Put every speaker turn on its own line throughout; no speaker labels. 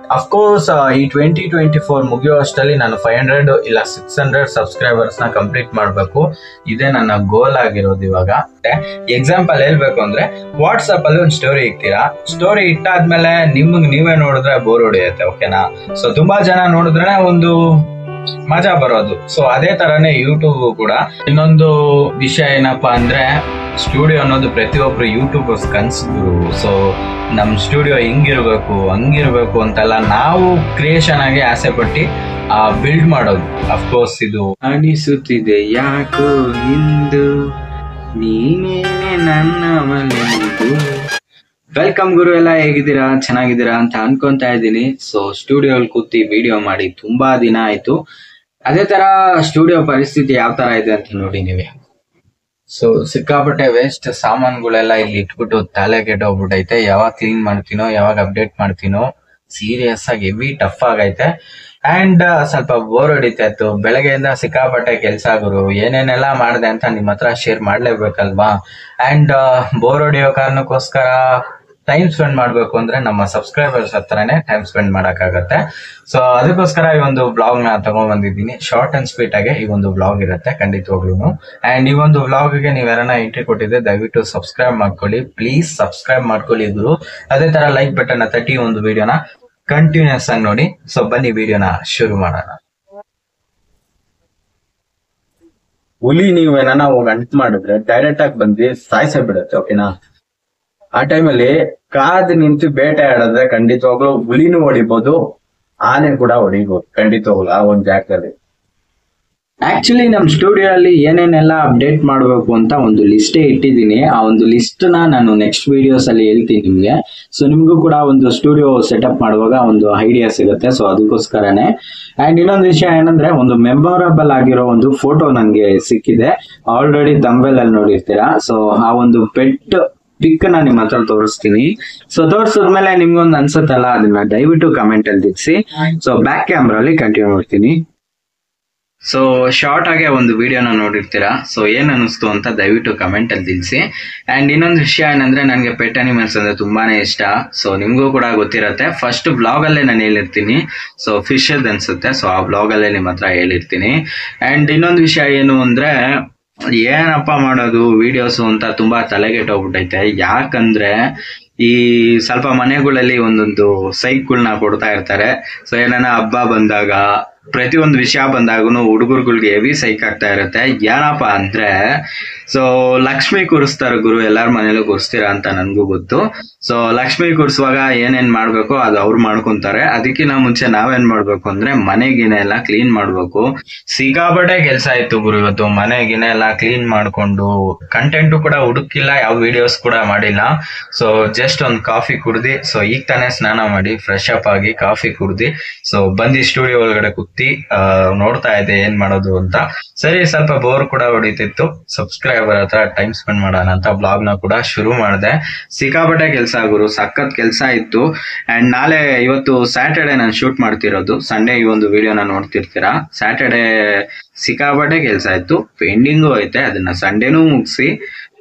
Of course ಈ 2024 ಮುಗಿಯುವಷ್ಟರಲ್ಲಿ ನಾನು 500 ಇಲ್ಲ 600 ಸಬ್ಸ್ಕ್ರೈಬರ್ಸ್ ನ ಕಂಪ್ಲೀಟ್ ಮಾಡಬೇಕು. ಇದೇ ನನ್ನ ಗೋಲ್ ಆಗಿರೋದು. ಇವಾಗ ಎಕ್ಸಾಂಪಲ್ ಹೇಳ್ಬೇಕು ಅಂದ್ರೆ ವಾಟ್ಸ್ಆಪ್ ಅಲ್ಲಿ ಒಂದು ಸ್ಟೋರಿ ಇಕ್ತೀರಾ, ಸ್ಟೋರಿ ಇಟ್ಟಾದ್ಮೇಲೆ ನೀವೇ ನೋಡಿದ್ರೆ ಬೋರ್ ಹೊಡೆಯುತ್ತೆ, ಓಕೆನಾ? ಸೊ ತುಂಬಾ ಜನ ನೋಡಿದ್ರೆ ಒಂದು ಮಜಾ ಬರೋದು. ಸೊ ಅದೇ ತರನೇ ಯೂಟ್ಯೂಬ್ ಕೂಡ. ಇನ್ನೊಂದು ವಿಷಯ ಏನಪ್ಪಾ ಅಂದ್ರೆ, ಸ್ಟುಡಿಯೋ ಅನ್ನೋದು ಪ್ರತಿಯೊಬ್ರು ಯೂಟ್ಯೂಬರ್ಸ್ ಕನ್ಸಿದ್ರು. ಸೊ ನಮ್ ಸ್ಟುಡಿಯೋ ಹಂಗಿರ್ಬೇಕು ಅಂತೆಲ್ಲ ನಾವು ಕ್ರಿಯೇಷನ್ ಆಗಿ ಆಸೆ ಪಟ್ಟಿ ಬಿಲ್ಡ್ ಮಾಡೋದು. ಅಫ್ಕೋರ್ಸ್ ಇದು ಅನಿಸುತ್ತಿದೆ ಯಾಕೋ ಇಂದು ನೀನೇನೆ ನನ್ನ ಮನೆಯದು. ವೆಲ್ಕಮ್ ಗುರು, ಎಲ್ಲ ಹೇಗಿದ್ದೀರಾ? ಚೆನ್ನಾಗಿದ್ದೀರಾ ಅಂತ ಅನ್ಕೊಂತಾ ಇದ್ದೀನಿ. ಸೊ ಸ್ಟುಡಿಯೋಲ್ ಕೂತಿ ವಿಡಿಯೋ ಮಾಡಿ ತುಂಬಾ ದಿನ ಆಯ್ತು. ಅದೇ ತರ ಸ್ಟುಡಿಯೋ ಪರಿಸ್ಥಿತಿ ಯಾವ ತರ ಇದೆ ಅಂತ ನೋಡಿ ನೀವೇ. ಸೊ ಸಿಕ್ಕಾಪಟ್ಟೆ ವೇಸ್ಟ್ ಸಾಮಾನುಗಳೆಲ್ಲ ಇಲ್ಲಿ ಇಟ್ಬಿಟ್ಟು ತಲೆ ಕೆಟ್ಟೋಗ್ಬಿಟ್ಟೈತೆ. ಯಾವಾಗ ಕ್ಲೀನ್ ಮಾಡ್ತೀನೋ, ಯಾವಾಗ ಅಪ್ಡೇಟ್ ಮಾಡ್ತೀನೋ, ಸೀರಿಯಸ್ ಆಗಿ ಹೆವಿ ಟಫ್ ಆಗೈತೆ. ಅಂಡ್ ಸ್ವಲ್ಪ ಬೋರ್ ಹೊಡಿತಾಯಿತ್ತು. ಬೆಳಗ್ಗೆಯಿಂದ ಸಿಕ್ಕಾಪಟ್ಟೆ ಕೆಲಸ ಗುರು. ಏನೇನೆಲ್ಲ ಮಾಡಿದೆ ಅಂತ ನಿಮ್ಮ ಹತ್ರ ಶೇರ್ ಮಾಡ್ಲೇಬೇಕಲ್ವಾ? ಅಂಡ್ ಬೋರ್ ಹೊಡಿಯೋ ಕಾರಣಕ್ಕೋಸ್ಕರ ಟೈಮ್ ಸ್ಪೆಂಡ್ ಮಾಡ್ಬೇಕು ಅಂದ್ರೆ ನಮ್ಮ ಸಬ್ಸ್ಕ್ರೈಬರ್ಸ್ ಹತ್ರನೇ ಟೈಮ್ ಸ್ಪೆಂಡ್ ಮಾಡಕ್ಕಾಗತ್ತೆ. ಸೊ ಅದಕ್ಕೋಸ್ಕರ ಈ ಒಂದು ಬ್ಲಾಗ್ ನ ತಗೊಂಡ್ ಬಂದಿದ್ದೀನಿ. ಶಾರ್ಟ್ ಅಂಡ್ ಸ್ವೀಟ್ ಆಗಿ ಈ ಒಂದು ಬ್ಲಾಗ್ ಇರುತ್ತೆ ಖಂಡಿತವಾಗ್ಲೂ. ಅಂಡ್ ಈ ಒಂದು ಬ್ಲಾಗ್ ಗೆ ನೀವ್ಯಾರನ್ನ ಎಂಟ್ರಿ ಕೊಟ್ಟಿದ್ರೆ ದಯವಿಟ್ಟು ಸಬ್ಸ್ಕ್ರೈಬ್ ಮಾಡ್ಕೊಳ್ಳಿ, ಪ್ಲೀಸ್ ಸಬ್ಸ್ಕ್ರೈಬ್ ಮಾಡ್ಕೊಳ್ಳಿ ಗುರು. ಅದೇ ತರ ಲೈಕ್ ಬಟನ್ ತಟ್ಟಿ ಒಂದು ವಿಡಿಯೋನ ಕಂಟಿನ್ಯೂಸ್ ಆಗಿ ನೋಡಿ. ಸೊ ಬನ್ನಿ ವಿಡಿಯೋನ ಶುರು ಮಾಡೋಣ. ಹುಲಿ ನೀವೇನ ಹೋಗಿ ಅಂಟ್ ಮಾಡಿದ್ರೆ ಡೈರೆಕ್ಟ್ ಆಗಿ ಬಂದು ಸಾಯಿಸೇ ಬಿಡುತ್ತೆ, ಓಕೆನಾ? ಆ ಟೈಮಲ್ಲಿ ಕಾದು ನಿಂತು ಬೇಟೆ ಆಡಿದ್ರೆ ಖಂಡಿತವಾಗ್ಲೂ ಹುಲಿನೂ ಹೊಡಿಬಹುದು, ಆನೆ ಕೂಡ ಹೊಡಿಬಹುದು ಖಂಡಿತವಾಗ್ಲು ಆ ಒಂದು ಜಾಗದಲ್ಲಿ. ಆಕ್ಚುಲಿ ನಮ್ ಸ್ಟುಡಿಯೋ ಅಲ್ಲಿ ಏನೇನೆಲ್ಲ ಅಪ್ಡೇಟ್ ಮಾಡಬೇಕು ಅಂತ ಒಂದು ಲಿಸ್ಟೇ ಇಟ್ಟಿದ್ದೀನಿ. ಆ ಒಂದು ಲಿಸ್ಟ್ ನಾನು ನೆಕ್ಸ್ಟ್ ವಿಡಿಯೋಸ್ ಅಲ್ಲಿ ಹೇಳ್ತೀನಿ ನಿಮ್ಗೆ. ಸೊ ನಿಮ್ಗೂ ಕೂಡ ಒಂದು ಸ್ಟುಡಿಯೋ ಸೆಟಪ್ ಮಾಡುವಾಗ ಒಂದು ಐಡಿಯಾ ಸಿಗುತ್ತೆ. ಸೊ ಅದಕ್ಕೋಸ್ಕರನೇ. ಅಂಡ್ ಇನ್ನೊಂದು ವಿಷಯ ಏನಂದ್ರೆ, ಒಂದು ಮೆಮೊರಬಲ್ ಆಗಿರೋ ಒಂದು ಫೋಟೋ ನನ್ಗೆ ಸಿಕ್ಕಿದೆ. ಆಲ್ರೆಡಿ ಥಂಬ್ನೇಲ್ ಅಲ್ಲಿ ನೋಡಿರ್ತೀರಾ. ಸೊ ಆ ಒಂದು ಪೆಟ್ ಪಿಕ್ ನ ನಿಮ್ ಹತ್ರ ತೋರಿಸ್ತೀನಿ. ಸೊ ತೋರಿಸಿದ್ಮೇಲೆ ನಿಮ್ಗೊಂದು ಅನ್ಸುತ್ತಲ್ಲ, ಅದನ್ನ ದಯವಿಟ್ಟು ಕಮೆಂಟ್ ಅಲ್ಲಿ ತಿಳಿಸಿ. ಸೊ ಬ್ಯಾಕ್ ಕ್ಯಾಮ್ರಾ ಅಲ್ಲಿ ಕಂಟಿನ್ಯೂ ಮಾಡ್ತೀನಿ. ಸೊ ಶಾರ್ಟ್ ಆಗಿ ಒಂದು ವಿಡಿಯೋನ ನೋಡಿರ್ತೀರಾ. ಸೊ ಏನ್ ಅನಿಸ್ತು ಅಂತ ದಯವಿಟ್ಟು ಕಮೆಂಟ್ ಅಲ್ಲಿ ತಿಳಿಸಿ. ಅಂಡ್ ಇನ್ನೊಂದು ವಿಷಯ ಏನಂದ್ರೆ, ನನಗೆ ಪೆಟ್ ಅನಿಮಲ್ಸ್ ಅಂದ್ರೆ ತುಂಬಾನೇ ಇಷ್ಟ. ಸೊ ನಿಮ್ಗೂ ಕೂಡ ಗೊತ್ತಿರತ್ತೆ. ಫಸ್ಟ್ ಬ್ಲಾಗ್ ಅಲ್ಲೇ ನಾನು ಹೇಳಿರ್ತೀನಿ. ಸೊ ಫಿಶ್ ಅನ್ಸುತ್ತೆ. ಸೊ ಆ ಬ್ಲಾಗ್ ಅಲ್ಲೇ ನಿಮ್ಮ ಹತ್ರ ಹೇಳಿರ್ತೀನಿ. ಅಂಡ್ ಇನ್ನೊಂದು ವಿಷಯ ಏನು ಅಂದ್ರೆ, ಏನಪ್ಪ ಮಾಡೋದು ವಿಡಿಯೋಸ್ ಅಂತ ತುಂಬಾ ತಲೆಗೆಟ್ಟೋಗ್ಬಿಟ್ಟೈತೆ. ಯಾಕಂದ್ರೆ ಈ ಸ್ವಲ್ಪ ಮನೆಗಳಲ್ಲಿ ಒಂದೊಂದು ಸೈಕ್ಗಳನ್ನ ಕೊಡ್ತಾ ಇರ್ತಾರೆ. ಸೊ ಏನಾನ ಹಬ್ಬ ಬಂದಾಗ, ಪ್ರತಿಯೊಂದು ವಿಷಯ ಬಂದಾಗೂ ಹುಡುಗರುಗಳಿಗೆ ಹೆವಿ ಸೈಕ್ ಆಗ್ತಾ ಇರುತ್ತೆ. ಏನಪ್ಪ ಅಂದ್ರೆ, ಸೊ ಲಕ್ಷ್ಮಿ ಕೂರಿಸ್ತಾರೆ ಗುರು. ಎಲ್ಲಾರ ಮನೇಲೂ ಕೂರಿಸ್ತೀರಾ ಅಂತ ನನ್ಗೂ ಗೊತ್ತು. ಸೊ ಲಕ್ಷ್ಮಿ ಕೂರಿಸುವಾಗ ಏನೇನ್ ಮಾಡ್ಬೇಕು ಅದು ಅವ್ರು ಮಾಡ್ಕೊಂತಾರೆ. ಅದಕ್ಕಿಂತ ಮುಂಚೆ ನಾವೇನ್ ಮಾಡ್ಬೇಕು ಅಂದ್ರೆ, ಮನೆಗಿನ ಎಲ್ಲ ಕ್ಲೀನ್ ಮಾಡ್ಬೇಕು. ಸಿಕ್ಕಾಪಟ್ಟೆ ಕೆಲಸ ಇತ್ತು ಗುರು ಇವತ್ತು. ಮನೆಗಿನ ಎಲ್ಲ ಕ್ಲೀನ್ ಮಾಡ್ಕೊಂಡು, ಕಂಟೆಂಟ್ ಕೂಡ ಹುಡುಕಿಲ್ಲ, ಯಾವ ವಿಡಿಯೋಸ್ ಕೂಡ ಮಾಡಿಲ್ಲ. ಸೊ ಜಸ್ಟ್ ಒಂದು ಕಾಫಿ ಕುಡ್ದಿ, ಸೊ ಈಗ ತಾನೇ ಸ್ನಾನ ಮಾಡಿ ಫ್ರೆಶ್ ಅಪ್ ಆಗಿ ಕಾಫಿ ಕುಡ್ದಿ, ಸೊ ಬಂದು ಸ್ಟುಡಿಯೋ ಒಳಗಡೆ ಕೂತಿ ನೋಡ್ತಾ ಇದ್ದೆ ಏನ್ ಮಾಡೋದು ಅಂತ. ಸರಿ, ಸ್ವಲ್ಪ ಬೋರ್ ಕೂಡ ಹೊಡಿತಿತ್ತು. ಸಬ್ಸ್ಕ್ರೈಬರ್ ಹತ್ರ ಟೈಮ್ ಸ್ಪೆಂಡ್ ಮಾಡೋಣ ಅಂತ ಬ್ಲಾಗ್ ನ ಕೂಡ ಶುರು ಮಾಡಿದೆ. ಸಿಕ್ಕಾಪಟ್ಟೆ ಕೆಲಸ ಗುರು, ಸಖತ್ ಕೆಲಸ ಇತ್ತು. ಅಂಡ್ ಇವತ್ತು ಸ್ಯಾಟರ್ಡೆ ನಾನು ಶೂಟ್ ಮಾಡ್ತಿರೋದು. ಸಂಡೇ ಈ ಒಂದು ವಿಡಿಯೋನ ನೋಡ್ತಿರ್ತೀರಾ. ಸ್ಯಾಟರ್ಡೆ ಸಿಕ್ಕಾಪಟ್ಟೆ ಕೆಲಸ ಇತ್ತು, ಪೆಂಡಿಂಗು ಐತೆ. ಅದನ್ನ ಸಂಡೇನೂ ಮುಗಿಸಿ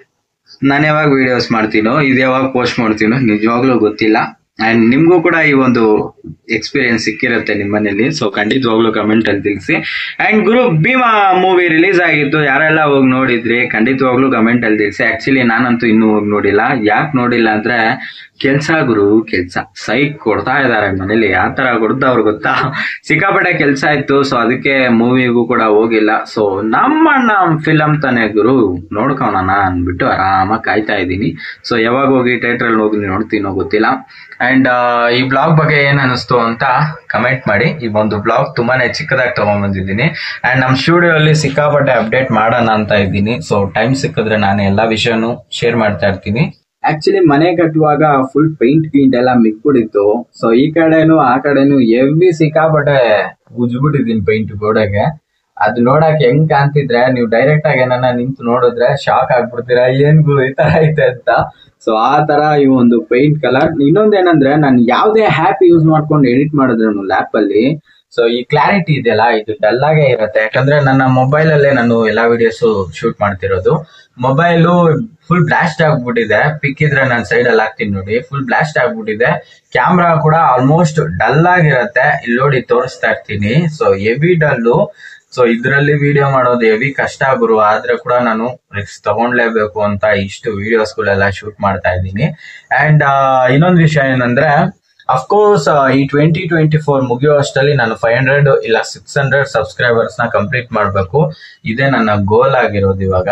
ನಾನು ಯಾವಾಗ ವಿಡಿಯೋಸ್ ಮಾಡ್ತೀನೋ, ಇದು ಯಾವಾಗ ಪೋಸ್ಟ್ ಮಾಡ್ತೀನೋ ನಿಜವಾಗ್ಲೂ ಗೊತ್ತಿಲ್ಲ. ಅಂಡ್ ನಿಮ್ಗೂ ಕೂಡ ಈ ಒಂದು ಎಕ್ಸ್ಪೀರಿಯನ್ಸ್ ಸಿಕ್ಕಿರುತ್ತೆ ನಿಮ್ಮ ಮನೇಲಿ. ಸೊ ಖಂಡಿತವಾಗ್ಲೂ ಕಮೆಂಟ್ ಅಲ್ಲಿ ತಿಳಿಸಿ. ಅಂಡ್ ಗುರು ಭೀಮಾ ಮೂವಿ ರಿಲೀಸ್ ಆಗಿತ್ತು, ಯಾರೆಲ್ಲ ಹೋಗಿ ನೋಡಿದ್ರಿ ಖಂಡಿತವಾಗ್ಲೂ ಕಮೆಂಟ್ ಅಲ್ಲಿ ತಿಳಿಸಿ. ಆಕ್ಚುಲಿ ನಾನಂತೂ ಇನ್ನೂ ಹೋಗಿ ನೋಡಿಲ್ಲ. ಯಾಕೆ ನೋಡಿಲ್ಲ ಅಂದ್ರೆ, ಕೆಲ್ಸ ಗುರು, ಕೆಲ್ಸ ಸೈಕ್ ಕೊಡ್ತಾ ಇದಾರೆ ಮನೇಲಿ. ಯಾವ ತರ ಕೊಡ್ತಾವ್ರು ಗೊತ್ತಾ? ಸಿಕ್ಕಾಪಟ್ಟೆ ಕೆಲ್ಸ ಇತ್ತು. ಸೊ ಅದಕ್ಕೆ ಮೂವಿಗೂ ಕೂಡ ಹೋಗಿಲ್ಲ. ಸೊ ನಮ್ಮ ಫಿಲಮ್ ತಾನೇ ಗುರು, ನೋಡ್ಕೊಳೋಣ ಅಂದ್ಬಿಟ್ಟು ಆರಾಮಾಗಿ ಕಾಯ್ತಾ ಇದ್ದೀನಿ. ಸೊ ಯಾವಾಗ ಹೋಗಿ ಥಿಯೇಟರ್ ಹೋಗಿ ನೋಡ್ತೀನೋ ಗೊತ್ತಿಲ್ಲ. ಅಂಡ್ ಈ ಬ್ಲಾಗ್ ಬಗ್ಗೆ ಏನ್ ಅನಿಸ್ತು ಅಂತ ಕಮೆಂಟ್ ಮಾಡಿ. ಈ ಒಂದು ಬ್ಲಾಗ್ ತುಂಬಾನೇ ಚಿಕ್ಕದಾಗಿ ತಗೊಂಡ್ ಬಂದಿದ್ದೀನಿ. ಅಂಡ್ ನಮ್ಮ ಸ್ಟುಡಿಯೋ ಅಲ್ಲಿ ಸಿಕ್ಕಾಪಟ್ಟೆ ಅಪ್ಡೇಟ್ ಮಾಡೋಣ ಅಂತ ಇದ್ದೀನಿ. ಸೊ ಟೈಮ್ ಸಿಕ್ಕಿದ್ರೆ ನಾನು ಎಲ್ಲಾ ವಿಷಯನೂ ಶೇರ್ ಮಾಡ್ತಾ ಇರ್ತೀನಿ. ಆಕ್ಚುಲಿ ಮನೆ ಕಟ್ಟುವಾಗ ಫುಲ್ ಪೇಂಟ್ ಎಲ್ಲ ಮಿಕ್ಬಿಡಿತ್ತು. ಸೊ ಈ ಕಡೆನು ಆ ಕಡೆನು ಹೆವಿ ಸಿಕ್ಕಾಪಟ್ಟೆ ಉಜ್ಬಿಟ್ಟಿದ್ದೀನಿ ಪೇಂಟ್ ಗೋಡೆಗೆ. ಅದು ನೋಡಕ್ ಹೆಂಗ್ ಕಾಣ್ತಿದ್ರೆ, ನೀವು ಡೈರೆಕ್ಟ್ ಆಗಿ ಏನನ್ನ ನಿಂತು ನೋಡಿದ್ರೆ ಶಾಕ್ ಆಗ್ಬಿಡ್ತೀರಾ, ಏನ್ ಗುರು ಈ ತರ ಐತೆ ಅಂತ. ಸೊ ಆ ತರ ಈ ಒಂದು ಪೇಂಟ್ ಕಲರ್. ಇನ್ನೊಂದೇನಂದ್ರೆ, ನಾನು ಯಾವ್ದೇ ಆ್ಯಪ್ ಯೂಸ್ ಮಾಡ್ಕೊಂಡು ಎಡಿಟ್ ಮಾಡಿದ್ರು ಲ್ಯಾಪ್ ಅಲ್ಲಿ, ಸೊ ಈ ಕ್ಲಾರಿಟಿ ಇದೆಯಲ್ಲ, ಇದು ಡಲ್ ಆಗೇ ಇರುತ್ತೆ. ಯಾಕಂದ್ರೆ ನನ್ನ ಮೊಬೈಲ್ ಅಲ್ಲೇ ನಾನು ಎಲ್ಲಾ ವಿಡಿಯೋಸ್ ಶೂಟ್ ಮಾಡ್ತಿರೋದು. ಮೊಬೈಲು ಫುಲ್ ಬ್ಲಾಸ್ಟ್ ಆಗ್ಬಿಟ್ಟಿದೆ. ಪಿಕ್ ಇದ್ರೆ ನಾನು ಸೈಡ್ ಅಲ್ಲಿ ಹಾಕ್ತೀನಿ ನೋಡಿ, ಫುಲ್ ಬ್ಲಾಸ್ಟ್ ಆಗ್ಬಿಟ್ಟಿದೆ. ಕ್ಯಾಮ್ರಾ ಕೂಡ ಆಲ್ಮೋಸ್ಟ್ ಡಲ್ ಆಗಿರತ್ತೆ. ಇಲ್ಲಿ ನೋಡಿ ತೋರಿಸ್ತಾ ಇರ್ತೀನಿ. So heavy dull. ಸೊ ಇದ್ರಲ್ಲಿ ವಿಡಿಯೋ ಮಾಡೋದು ಹೆವಿ ಕಷ್ಟ ಗುರು. ಆದ್ರೆ ಕೂಡ ನಾನು ರಿಸ್ಕ್ ತಗೊಂಡ್ಲೇಬೇಕು ಅಂತ ಇಷ್ಟು ವಿಡಿಯೋಸ್ ಗಳೆಲ್ಲ ಶೂಟ್ ಮಾಡ್ತಾ ಇದ್ದೀನಿ. ಅಂಡ್ ಇನ್ನೊಂದು ವಿಷಯ ಏನಂದ್ರೆ, ಅಫ್ಕೋರ್ಸ್ ಈ 2024 ಮುಗಿಯೋ ಅಷ್ಟರಲ್ಲಿ ನಾನು 500 ಇಲ್ಲ 600 ಸಬ್ಸ್ಕ್ರೈಬರ್ಸ್ ನ ಕಂಪ್ಲೀಟ್ ಮಾಡ್ಬೇಕು. ಇದೇ ನನ್ನ ಗೋಲ್ ಆಗಿರೋದು ಇವಾಗ.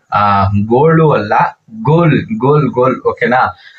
ಗೋಲ್ಡು ಅಲ್ಲ, ಗೋಲ್ ಗೋಲ್ ಗೋಲ್. ಓಕೆನಾ?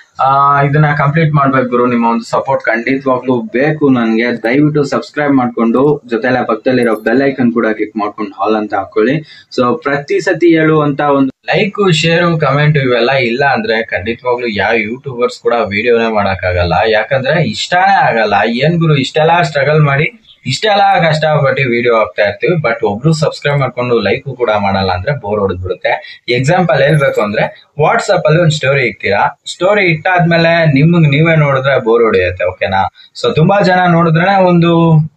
ಇದನ್ನ ಕಂಪ್ಲೀಟ್ ಮಾಡ್ಬೇಕು ಗುರು. ನಿಮ್ಮ ಒಂದು ಸಪೋರ್ಟ್ ಖಂಡಿತವಾಗ್ಲೂ ಬೇಕು ನನ್ಗೆ. ದಯವಿಟ್ಟು ಸಬ್ಸ್ಕ್ರೈಬ್ ಮಾಡ್ಕೊಂಡು ಜೊತೆಲ್ಲ ಪಕ್ಕದಲ್ಲಿರೋ ಬೆಲ್ ಐಕನ್ ಕೂಡ ಕ್ಲಿಕ್ ಮಾಡ್ಕೊಂಡು ಹಾಲ್ ಅಂತ ಹಾಕೊಳ್ಳಿ. ಸೊ ಪ್ರತಿ ಸತಿ ಹೇಳುವಂತ ಒಂದು ಲೈಕ್, ಶೇರು, ಕಮೆಂಟ್ ಇವೆಲ್ಲ ಇಲ್ಲ ಅಂದ್ರೆ ಖಂಡಿತವಾಗ್ಲೂ ಯಾವ ಯೂಟ್ಯೂಬರ್ಸ್ ಕೂಡ ವಿಡಿಯೋನೇ ಮಾಡಕ್ಕಾಗಲ್ಲ. ಯಾಕಂದ್ರೆ ಇಷ್ಟನೇ ಆಗಲ್ಲ. ಏನ್ ಗುರು ಇಷ್ಟೆಲ್ಲ ಸ್ಟ್ರಗಲ್ ಮಾಡಿ ಇಷ್ಟೆಲ್ಲ ಕಷ್ಟಪಟ್ಟು ವಿಡಿಯೋ ಹಾಕ್ತಾ ಇರ್ತೀವಿ, ಬಟ್ ಒಬ್ರು ಸಬ್ಸ್ಕ್ರೈಬ್ ಮಾಡ್ಕೊಂಡು ಲೈಕ್ ಕೂಡ ಮಾಡಲ್ಲ ಅಂದ್ರೆ ಬೋರ್ ಹೊಡೆದ್ಬಿಡುತ್ತೆ. ಎಕ್ಸಾಂಪಲ್ ಹೇಳ್ಬೇಕು ಅಂದ್ರೆ, ವಾಟ್ಸ್ಆಪ್ ಅಲ್ಲಿ ಒಂದು ಸ್ಟೋರಿ ಇಕ್ತೀರಾ, ಸ್ಟೋರಿ ಇಟ್ಟಾದ್ಮೇಲೆ ನಿಮ್ಗೆ ನೀವೇ ನೋಡಿದ್ರೆ ಬೋರ್ ಹೊಡೆಯುತ್ತೆ. ಓಕೆನಾ? ಸೊ ತುಂಬಾ ಜನ ನೋಡಿದ್ರೆ ಒಂದು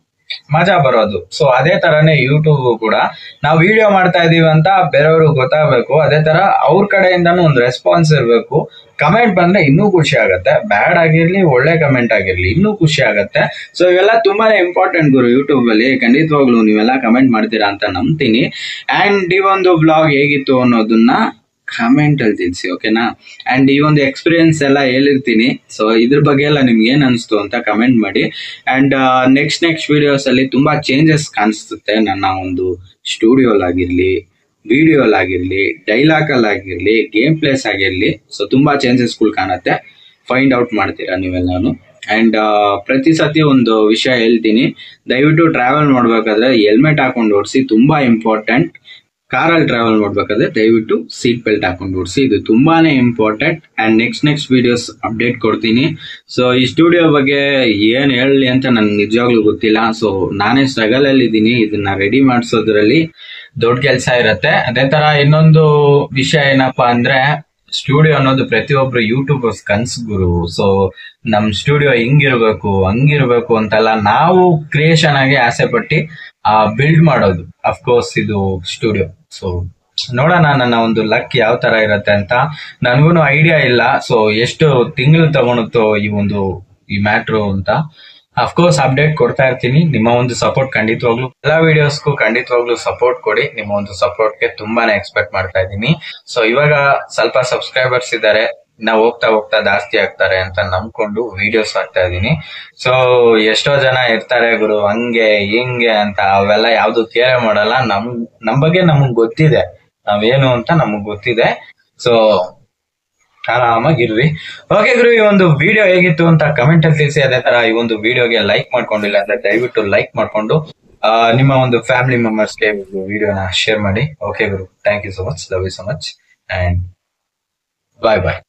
ಮಜಾ ಬರೋದು. ಸೊ ಅದೇ ತರಾನೇ ಯೂಟ್ಯೂಬ್ ಕೂಡ ನಾವು ವಿಡಿಯೋ ಮಾಡ್ತಾ ಇದೀವಿ ಅಂತ ಬೇರೆಯವ್ರಿಗೆ ಗೊತ್ತಾಗಬೇಕು. ಅದೇ ತರ ಅವ್ರ ಕಡೆಯಿಂದನೂ ಒಂದು ರೆಸ್ಪಾನ್ಸ್ ಇರಬೇಕು. ಕಮೆಂಟ್ ಬಂದ್ರೆ ಇನ್ನೂ ಖುಷಿ ಆಗತ್ತೆ. ಬ್ಯಾಡ್ ಆಗಿರ್ಲಿ, ಒಳ್ಳೆ ಕಮೆಂಟ್ ಆಗಿರ್ಲಿ, ಇನ್ನೂ ಖುಷಿ ಆಗತ್ತೆ. ಸೊ ಇವೆಲ್ಲ ತುಂಬಾನೇ ಇಂಪಾರ್ಟೆಂಟ್ ಗುರು ಯೂಟ್ಯೂಬ್ ಅಲ್ಲಿ. ಖಂಡಿತವಾಗ್ಲು ನೀವೆಲ್ಲ ಕಮೆಂಟ್ ಮಾಡ್ತೀರಾ ಅಂತ ನಂಬ್ತೀನಿ. ಅಂಡ್ ಈ ಒಂದು ಬ್ಲಾಗ್ ಹೇಗಿತ್ತು ಅನ್ನೋದನ್ನ ಕಮೆಂಟ್ ಅಲ್ಲಿ ತಿಳಿಸಿ. ಓಕೆನಾ? ಅಂಡ್ ಈ ಒಂದು ಎಕ್ಸ್ಪೀರಿಯನ್ಸ್ ಎಲ್ಲ ಹೇಳಿರ್ತೀನಿ. ಸೊ ಇದ್ರ ಬಗ್ಗೆ ಎಲ್ಲ ನಿಮ್ಗೆ ಏನ್ ಅನಿಸ್ತು ಅಂತ ಕಮೆಂಟ್ ಮಾಡಿ. ಅಂಡ್ ನೆಕ್ಸ್ಟ್ ವಿಡಿಯೋಸ್ ಅಲ್ಲಿ ತುಂಬಾ ಚೇಂಜಸ್ ಕಾಣಿಸುತ್ತೆ. ನನ್ನ ಒಂದು ಸ್ಟುಡಿಯೋಲಾಗಿರ್ಲಿ, ವಿಡಿಯೋಲಾಗಿರ್ಲಿ, ಡೈಲಾಗ್ ಅಲ್ಲಾಗಿರ್ಲಿ, ಗೇಮ್ ಪ್ಲೇಸ್ ಆಗಿರ್ಲಿ, ಸೊ ತುಂಬಾ ಚೇಂಜಸ್ಗಳು ಕಾಣುತ್ತೆ. ಫೈಂಡ್ ಔಟ್ ಮಾಡ್ತೀರಾ ನೀವೆಲ್ಲಾನು. ಅಂಡ್ ಪ್ರತಿ ಸತಿ ಒಂದು ವಿಷಯ ಹೇಳ್ತೀನಿ, ದಯವಿಟ್ಟು ಟ್ರಾವೆಲ್ ಮಾಡ್ಬೇಕಾದ್ರೆ ಹೆಲ್ಮೆಟ್ ಹಾಕೊಂಡು ಓಡಿಸಿ, ತುಂಬಾ ಇಂಪಾರ್ಟೆಂಟ್. ಕಾರಲ್ಲಿ ಟ್ರಾವೆಲ್ ಮಾಡ್ಬೇಕಾದ್ರೆ ದಯವಿಟ್ಟು ಸೀಟ್ ಬೆಲ್ಟ್ ಹಾಕೊಂಡು ಓಡಿಸಿ, ಇದು ತುಂಬಾನೇ important. And next videos update ಕೊಡ್ತೀನಿ. ಸೊ ಈ ಸ್ಟುಡಿಯೋ ಬಗ್ಗೆ ಏನ್ ಹೇಳಲಿ ಅಂತ ನನ್ಗೆ ನಿಜವಾಗ್ಲೂ ಗೊತ್ತಿಲ್ಲ. ಸೊ ನಾನೇ ಸ್ಟ್ರಗಲ್ ಅಲ್ಲಿ ಇದ್ದೀನಿ. ಇದನ್ನ ರೆಡಿ ಮಾಡಿಸೋದ್ರಲ್ಲಿ ದೊಡ್ಡ ಕೆಲಸ ಇರತ್ತೆ. ಅದೇ ತರ ಇನ್ನೊಂದು ವಿಷಯ ಏನಪ್ಪಾ ಅಂದ್ರೆ, ಸ್ಟುಡಿಯೋ ಅನ್ನೋದು ಪ್ರತಿಯೊಬ್ರು ಯೂಟ್ಯೂಬರ್ಸ್ ಕನ್ಸು ಗುರು. ಸೊ ನಮ್ ಸ್ಟುಡಿಯೋ ಹಿಂಗಿರ್ಬೇಕು ಹಂಗಿರ್ಬೇಕು ಅಂತೆಲ್ಲ ನಾವು ಕ್ರಿಯೇಷನ್ ಆಗಿ ಆಸೆ ಪಟ್ಟಿ ಬಿಲ್ಡ್ ಮಾಡೋದು ಅಫ್ಕೋರ್ಸ್ ಇದು ಸ್ಟುಡಿಯೋ. ಸೊ ನೋಡೋಣ ನನ್ನ ಒಂದು ಲಕ್ ಯಾವ ತರ ಇರತ್ತೆ ಅಂತ. ನನ್ಗೂ ಐಡಿಯಾ ಇಲ್ಲ. ಸೊ ಎಷ್ಟು ತಿಂಗಳು ತಗೊಳುತ್ತೋ ಈ ಮ್ಯಾಟ್ರು ಅಂತ. ಅಫ್ಕೋರ್ಸ್ ಅಪ್ಡೇಟ್ ಕೊಡ್ತಾ ಇರ್ತೀನಿ. ನಿಮ್ಮ ಒಂದು ಸಪೋರ್ಟ್ ಖಂಡಿತವಾಗ್ಲು ಎಲ್ಲ ವಿಡಿಯೋಸ್ಗೂ ಖಂಡಿತವಾಗ್ಲು ಸಪೋರ್ಟ್ ಕೊಡಿ. ನಿಮ್ಮ ಒಂದು ಸಪೋರ್ಟ್ಗೆ ತುಂಬಾನೇ ಎಕ್ಸ್ಪೆಕ್ಟ್ ಮಾಡ್ತಾ ಇದ್ದೀನಿ. ಸೊ ಇವಾಗ ಸ್ವಲ್ಪ ಸಬ್ಸ್ಕ್ರೈಬರ್ಸ್ ಇದ್ದಾರೆ, ನಾವು ಹೋಗ್ತಾ ಜಾಸ್ತಿ ಆಗ್ತಾರೆ ಅಂತ ನಂಬ್ಕೊಂಡು ವಿಡಿಯೋಸ್ ಹಾಕ್ತಾ ಇದೀನಿ. ಸೊ ಎಷ್ಟೋ ಜನ ಇರ್ತಾರೆ ಗುರು ಹಂಗೆ ಹಿಂಗೆ ಅಂತ, ಅವೆಲ್ಲ ಯಾವ್ದು ಕೇರ್ ಮಾಡಲ್ಲ. ನಮ್ ಬಗ್ಗೆ ನಮಗ್ ಗೊತ್ತಿದೆ, ನಾವೇನು ಅಂತ ನಮಗ್ ಗೊತ್ತಿದೆ. ಸೊ ಆರಾಮಾಗಿರ್ರಿ. ಓಕೆ ಗುರು, ಈ ಒಂದು ವಿಡಿಯೋ ಹೇಗಿತ್ತು ಅಂತ ಕಮೆಂಟ್ ಅಲ್ಲಿ ತಿಳಿಸಿ. ಅದೇ ತರ ಈ ಒಂದು ವಿಡಿಯೋಗೆ ಲೈಕ್ ಮಾಡ್ಕೊಂಡಿಲ್ಲ ಅಂದ್ರೆ ದಯವಿಟ್ಟು ಲೈಕ್ ಮಾಡ್ಕೊಂಡು ನಿಮ್ಮ ಒಂದು ಫ್ಯಾಮಿಲಿ ಮೆಂಬರ್ಸ್ಗೆ ವಿಡಿಯೋನ ಶೇರ್ ಮಾಡಿ. ಓಕೆ ಗುರು, thank you so much, love you so much, and bye bye.